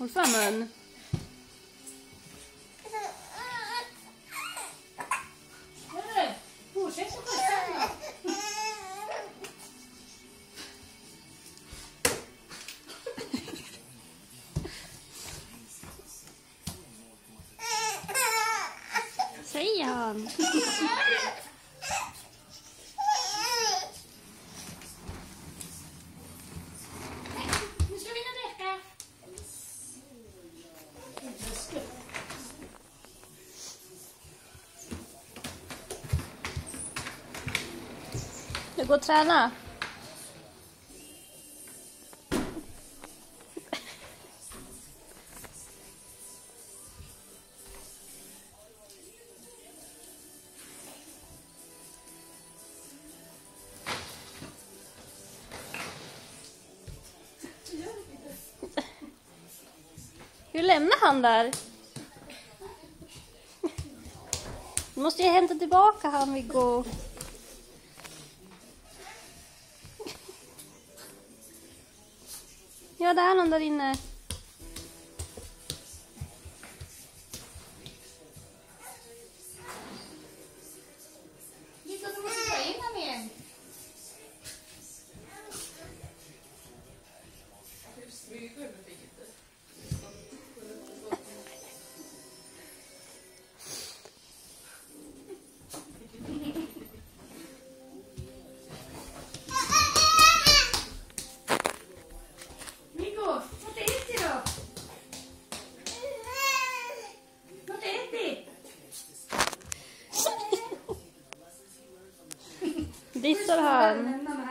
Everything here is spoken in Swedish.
puffa mun. Fortsätt att pussa då. Säger han. Nu ska vi in och leka. Du går och träna. Hur lämnar han där? Du måste ju hämta tillbaka han, Viggo. Ja, det är någon där inne. Victor, du måste ta in dem igen. Viggo, vad äter du då? Vad äter du? Dissar han.